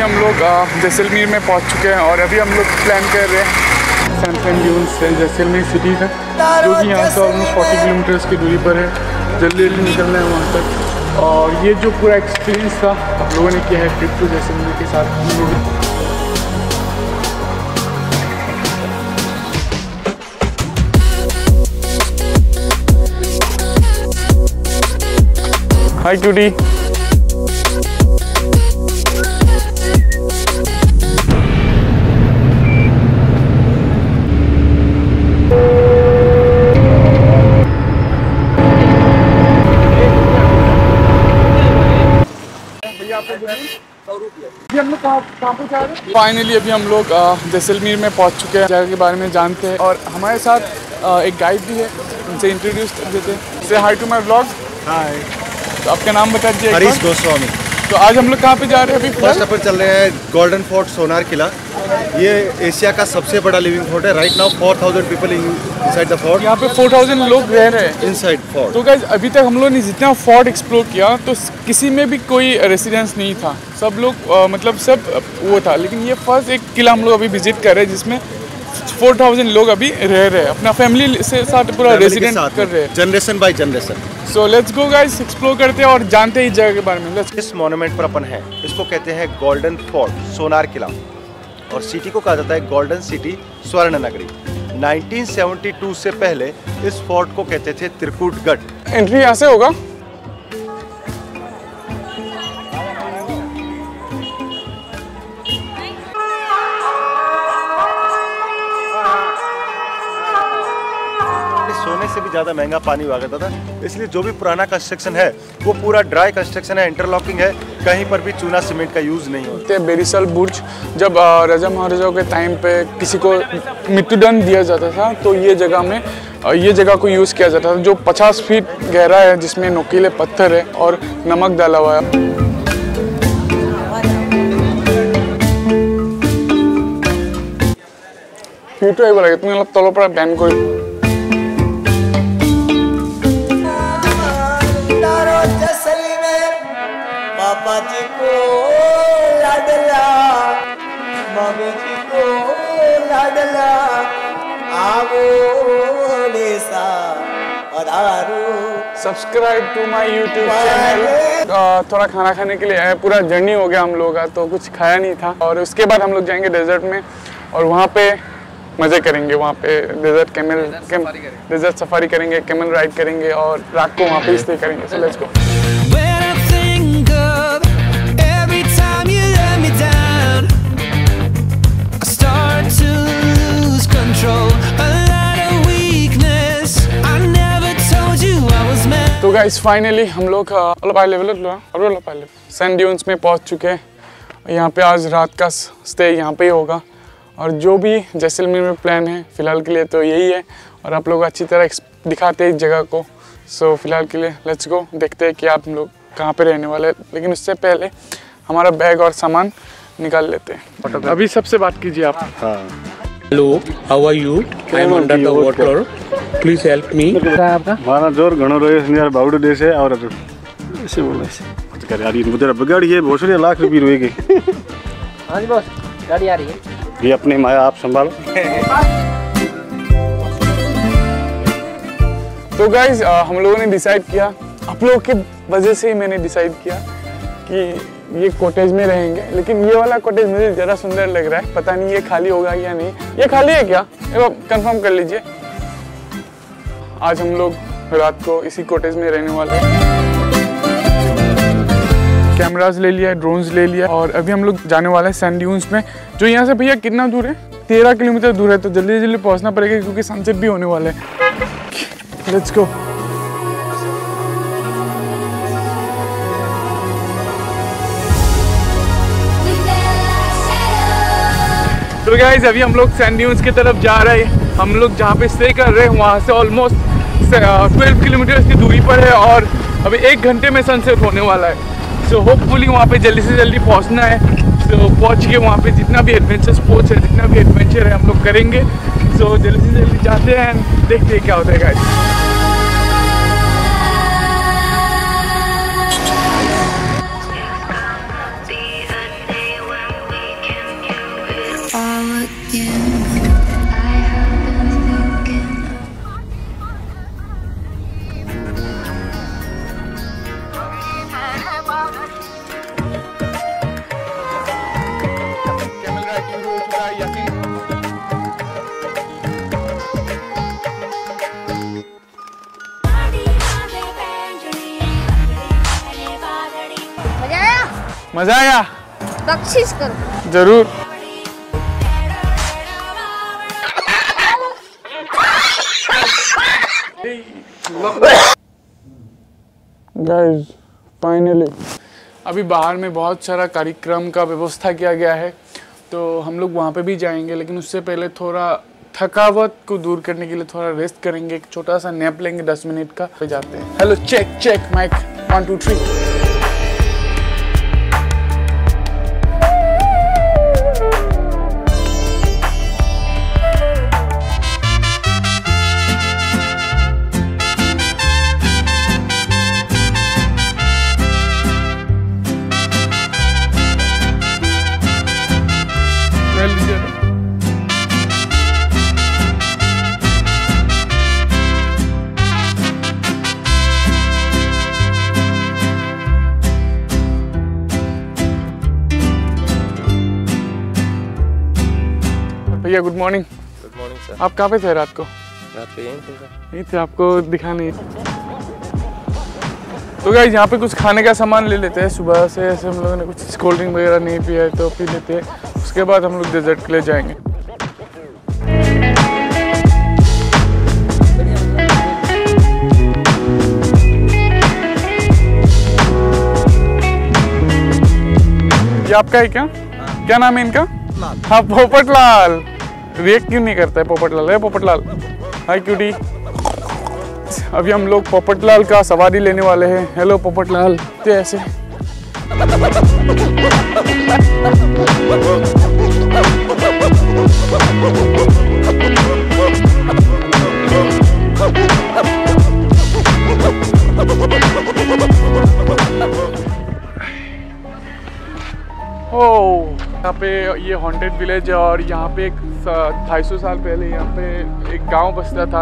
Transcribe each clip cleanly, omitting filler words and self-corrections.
हम लोग जैसलमेर में पहुंच चुके हैं और अभी हम लोग प्लान कर रहे हैं सैंड ड्यून्स से जैसलमेर सिटी तक, जो कि यहाँ से ऑलमोस्ट 40 किलोमीटर्स की दूरी पर है। जल्दी जल्दी निकलना है वहाँ तक। और ये जो पूरा एक्सपीरियंस था आप लोगों ने किया है ट्रिप टू जैसलमेर के साथ। हाय क्यूटी। फाइनली अभी हम लोग जैसलमेर में पहुंच चुके हैं। जगह के बारे में जानते हैं और हमारे साथ एक गाइड भी है, उनसे इंट्रोड्यूस कर देते हैं। से hi to my vlog. Hi. तो आपका नाम बता दीजिए। हरीश गोस्वामी। तो आज हम लोग कहाँ पे जा रहे हैं? अभी फर्स्ट अपन चल रहे हैं गोल्डन फोर्ट सोनार किला। ये एशिया का सबसे बड़ा लिविंग फोर्ट है। Right now 4000 people inside the fort. यहाँ पे 4000 लोग रह रहे हैं इनसाइड फोर्ट। तो गाइस अभी तक हम लोग ने जितना फोर्ट एक्सप्लोर किया तो किसी में भी कोई रेसिडेंस नहीं था, सब लोग मतलब सब वो था। लेकिन ये फर्स्ट एक किला हम लोग अभी विजिट कर रहे हैं जिसमें 4000 लोग अभी रह रहे हैं, अपना फैमिली से साथ पूरा रेसिडेंट कर रहे हैं, generation by generation. So let's go guys, explore करते हैं और जानते हैं इस जगह के बारे में। इस मॉन्यूमेंट पर अपन है, इसको कहते हैं गोल्डन फोर्ट सोनार किला, और सिटी को कहा जाता है गोल्डन सिटी स्वर्ण नगरी। 1972 से पहले इस फोर्ट को कहते थे त्रिकुटगढ़। एंट्री यहाँ से होगा। सोने से भी ज्यादा महंगा पानी हुआ करता था, इसलिए जो भी पुराना कंस्ट्रक्शन है वो पूरा ड्राई कंस्ट्रक्शन है, इंटरलॉकिंग है, कहीं पर भी चूना सीमेंट का यूज नहीं होता। बेरिसल बुर्ज जब राजा महाराजाओं के टाइम पे किसी को मृत्युदंड दिया जाता था तो ये जगह को यूज किया जाता था, जो 50 फीट गहरा है, जिसमें नुकीले पत्थर है और नमक डाला हुआ है। ফিউটো আহিব লাগে, তুমি অলপ তলৰ পৰা ব্যান কৰি पापा जी को लाडला, मम्मी जी को लाडला, आवो लेसा अदारू। Subscribe to my YouTube channel. थोड़ा खाना खाने के लिए आए, पूरा जर्नी हो गया हम लोग का, तो कुछ खाया नहीं था। और उसके बाद हम लोग जाएंगे डेजर्ट में और वहाँ पे मज़े करेंगे। वहाँ पे डेजर्ट सफारी करेंगे, कैमल राइड करेंगे और रात को वहाँ पे स्टे करेंगे। So let's go. तो गाइस फाइनली हम लोग सैंड ड्यून्स में पहुंच चुके हैं। यहाँ पे आज रात का स्टे यहाँ पे ही होगा और जो भी जैसलमेर में प्लान है फ़िलहाल के लिए तो यही है, और आप लोग अच्छी तरह दिखाते हैं इस जगह को। सो फिलहाल के लिए लेट्स गो, देखते हैं कि आप लोग कहाँ पे रहने वाले हैं। लेकिन उससे पहले हमारा बैग और सामान निकाल लेते हैं। अभी सबसे बात कीजिए आप। हाँ। Hello, how are you? I am under the water. Please help me. हमारा जोर घणो रहे यार, बाउडू देश है और ऐसे बोला ऐसे कर यार, ये मुझे बगाड़ी है बहुत सारे लाख रुपए रोएगी। हाँ जी बॉस, गाड़ी आ रही है। ये अपनी माया आप संभालो। तो गाइज हम लोगों ने डिसाइड किया, आप लोगों की वजह से ही मैंने डिसाइड किया कि ये कॉटेज में रहेंगे। लेकिन ये वाला कॉटेज मुझे ज़रा सुंदर लग रहा है, पता नहीं ये खाली होगा या नहीं। ये खाली है क्या? कंफर्म कर लीजिए। आज हम लोग रात को इसी कॉटेज में रहने वाले हैं। कैमरास ले लिया, ड्रोन्स ले लिया और अभी हम लोग जाने वाले हैं सैंड ड्यून्स में, जो यहाँ से भैया कितना दूर है? 13 किलोमीटर दूर है। तो जल्दी जल्दी पहुँचना पड़ेगा क्योंकि सनसेट भी होने वाला है। Let's go. तो गाइस अभी हम लोग सैंड ड्यून्स की तरफ जा रहे हैं। हम लोग जहाँ पे स्टे कर रहे हैं वहाँ से ऑलमोस्ट 12 किलोमीटर की दूरी पर है और अभी 1 घंटे में सनसेट होने वाला है। सो होपफुली वहाँ पे जल्दी से जल्दी पहुँचना है। सो पहुँच के वहाँ पे जितना भी एडवेंचर स्पोर्ट्स है, जितना भी एडवेंचर है हम लोग करेंगे। सो जल्दी से जल्दी जाते हैं, देखते हैं क्या होता है guys. fall again. I have been thinking. मजा आया? बख्शिश करो। जरूर। गाइस फाइनली अभी बाहर में बहुत सारा कार्यक्रम का व्यवस्था किया गया है, तो हम लोग वहाँ पे भी जाएंगे, लेकिन उससे पहले थोड़ा थकावट को दूर करने के लिए थोड़ा रेस्ट करेंगे, एक छोटा सा नैप लेंगे 10 मिनट का, पे जाते हैं। Hello check check mic 1 2 3। भैया good morning. Good morning sir. आप कहाँ पे थे रात को? रात पे यहीं थे सर। यहीं थे, आपको दिखा नहीं। तो गाइस यहाँ पे कुछ खाने का सामान ले लेते हैं। सुबह से ऐसे हम लोगों ने कुछ कोल्ड ड्रिंक वगैरह नहीं पिया है तो पी लेते हैं, उसके बाद हम लोग डेजर्ट के लिए जाएंगे। ये आपका है क्या? क्या नाम है इनका? हाँ पोपटलाल। रिएक्ट क्यों नहीं करता है पोपटलाल? है पोपटलाल? हाय क्यूटी। अभी हम लोग पोपटलाल का सवारी लेने वाले हैं। हेलो पोपटलाल। तो ऐसे यहाँ पे ये हॉन्टेड विलेज है और यहाँ पे एक 250 साल पहले यहाँ पे एक गांव बसता था।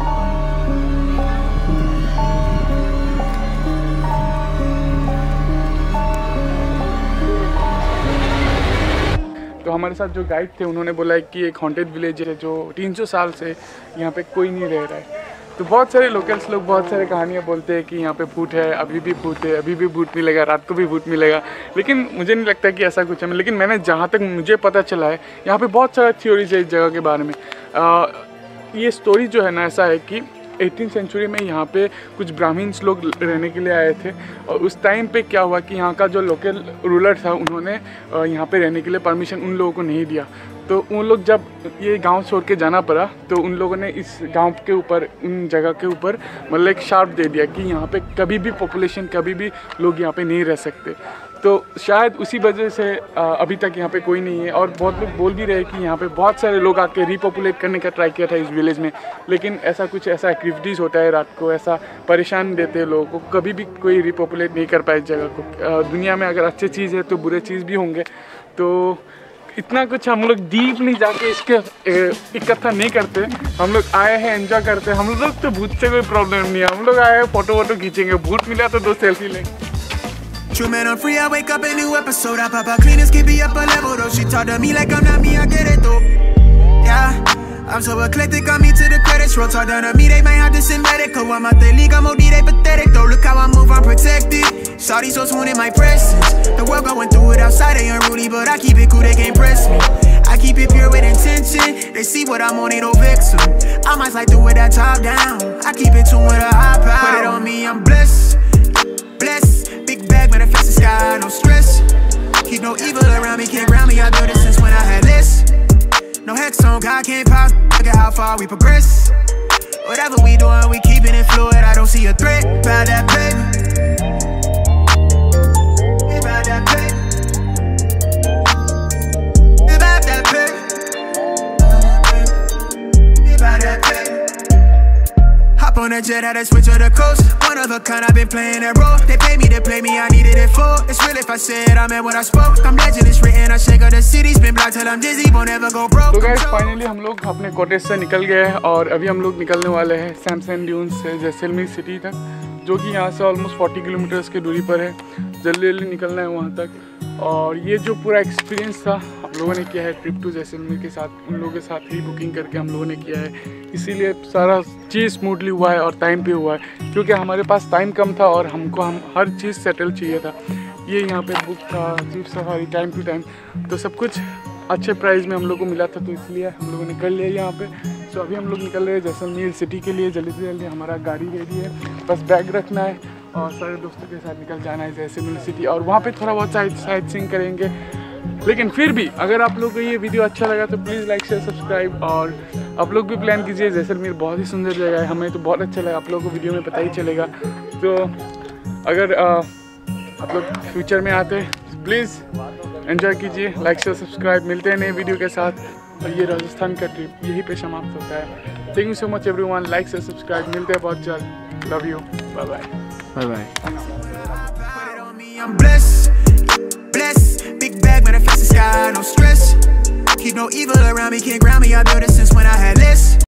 तो हमारे साथ जो गाइड थे उन्होंने बोला कि एक हॉन्टेड विलेज है जो 300 साल से यहाँ पे कोई नहीं रह रहा है। तो बहुत सारे लोकल्स लोग बहुत सारे कहानियाँ बोलते हैं कि यहाँ पे भूत है, अभी भी भूत है, अभी भी भूत मिलेगा, रात को भी भूत मिलेगा, लेकिन मुझे नहीं लगता कि ऐसा कुछ है। लेकिन मैंने जहाँ तक मुझे पता चला है यहाँ पे बहुत सारा थ्योरीज है इस जगह के बारे में। ये स्टोरी जो है ना ऐसा है कि 18th सेंचुरी में यहाँ पे कुछ ब्राह्मण्स लोग रहने के लिए आए थे और उस टाइम पे क्या हुआ कि यहाँ का जो लोकल रूलर था उन्होंने यहाँ पे रहने के लिए परमिशन उन लोगों को नहीं दिया। तो उन लोग जब ये गांव छोड़ के जाना पड़ा तो उन लोगों ने इस गांव के ऊपर, उन जगह के ऊपर मतलब एक शार्प दे दिया कि यहाँ पे कभी भी पॉपुलेशन, कभी भी लोग यहाँ पे नहीं रह सकते। तो शायद उसी वजह से अभी तक यहाँ पे कोई नहीं है। और बहुत लोग बोल भी रहे कि यहाँ पे बहुत सारे लोग आके रिपॉपुलेट करने का ट्राई किया था इस विलेज में, लेकिन ऐसा एक्टिविटीज़ होता है रात को, ऐसा परेशान देते हैं लोगों को, कभी भी कोई रिपॉपुलेट नहीं कर पाए इस जगह को। दुनिया में अगर अच्छी चीज़ है तो बुरे चीज़ भी होंगे। तो इतना कुछ हम लोग डीप नहीं जाके इसके इकट्ठा नहीं करते। हम लोग आए हैं एंजॉय करते हैं। हम लोग तो भूत से कोई प्रॉब्लम नहीं है, हम लोग आए हैं फोटो वोटो खींचेंगे, भूत मिला तो 2 सेल्फी लेंगे। True man, I'm free, I wake up a new episode. I pop out cleaners, keep me up a level though. She talk to me like I'm not me, I get it though. Yeah, I'm so eclectic, I'm me to the credits roll. Talk down to me, they might have to send medical. I'm out the league, I'm OD, they pathetic though. Look how I move, I'm protected. Shawty so smooth in my presence. The world going through it outside, they unruly, but I keep it cool, they can't press me. I keep it pure with intention. They see what I'm on, ain't no vixen. I might slide through with that top down. I keep it tuned with a high power. Put it on me, I'm blessed. Blessed. Big bag, manifest the sky, no stress. Keep no evil around me, can't ground me. I built it since when I had this. No hex on, God can't pop. Look at how far we progress. Whatever we doing, we keeping it fluid. I don't see a threat. About that paper. About that paper. About that paper. About that paper. Hop on a jet, had to switch to the coast. One of a kind, I've been playing that role. They pay me to play me, I needed it for. It's real if I said I meant what I spoke. I'm legend, it's written, I shake up the city. Spin block till I'm dizzy, won't ever go broke. तो guys finally हम लोग अपने cottage से निकल गए हैं और अभी हम लोग निकलने वाले हैं सैमसंग ड्यून्स से जैसलमेर सिटी तक, जो कि यहाँ से ऑलमोस्ट 40 किलोमीटर्स की दूरी पर है। जल्दी जल्दी निकलना है वहाँ तक। और ये जो पूरा एक्सपीरियंस था हम लोगों ने किया है ट्रिप टू जैसलमेर के साथ, उन लोगों के साथ ही बुकिंग करके हम लोगों ने किया है, इसीलिए सारा चीज़ स्मूथली हुआ है और टाइम पे हुआ है, क्योंकि हमारे पास टाइम कम था और हम हर चीज़ सेटल चाहिए था। ये यहाँ पे बुक था, jeep safari, time to time, तो सब कुछ अच्छे प्राइस में हम लोग को मिला था, तो इसलिए हम लोगों ने कर लिया यहाँ पे। तो अभी हम लोग निकल रहे हैं जैसलमेर सिटी के लिए। जल्दी से जल्दी हमारा गाड़ी रेडी है, बस बैग रखना है और सारे दोस्तों के साथ निकल जाना है जैसलमेर सिटी, और वहाँ पे थोड़ा बहुत साइट सीइंग करेंगे। लेकिन फिर भी अगर आप लोग को ये वीडियो अच्छा लगा तो प्लीज़ लाइक शेयर सब्सक्राइब, और आप लोग भी प्लान कीजिए। जैसलमेर बहुत ही सुंदर जगह है, हमें तो बहुत अच्छा लगा, आप लोगों को वीडियो में पता ही चलेगा। तो अगर आप लोग फ्यूचर में आते हैं प्लीज़ एंजॉय कीजिए, लाइक शेयर सब्सक्राइब। मिलते हैं नए वीडियो के साथ, और ये राजस्थान का ट्रिप यहीं पे समाप्त होता है। Thank you so much everyone, like share subscribe. मिलते हैं बहुत जल्द, love you, bye bye bye bye. I'm blessed, big bag, manifest the sky, no stress. Keep no evil around me, can't ground me. I built it since when I had less.